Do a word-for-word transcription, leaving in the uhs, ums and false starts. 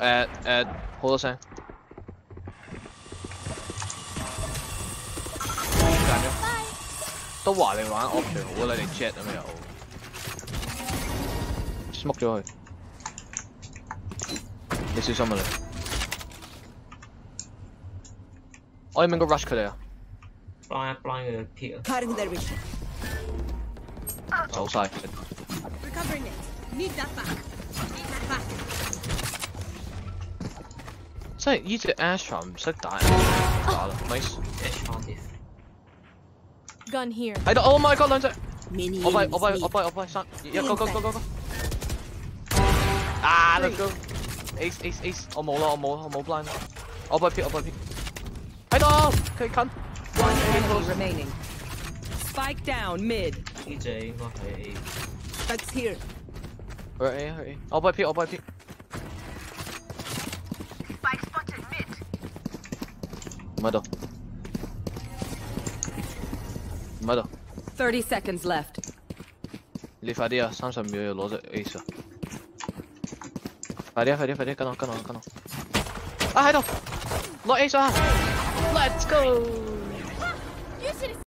誒誒好多聲。揀咗。都話你玩 op 最好啦，你 jet 啊嘛又。smoke 咗佢。你小心啊你。我應唔應該 rush 佢哋啊 ？blind blind 嘅 pick 啊。 走晒。即係呢隻 Astra 唔識打，打啦 ，nice。 Gun here。 喺度 ，Oh my god 兩隻。我閉我閉我閉我閉三，一個個個個個。啊 ，let's go。Ace ace ace，我冇啦我冇我冇 blind，我閉 pick 我閉 pick。喺度，佢近。 One enemy remaining. Spike down mid. 呢隻應該係 A。 That's here. 去 A 去 A， 我閉 pick 我閉 pick。唔喺度，唔喺度。 Thirty seconds left. 你快啲啊！三十秒要攞隻 ace 啊！快啲啊！快啲快啲，跟我跟我跟我。啊喺度，攞 ace 啊 ！Let's go！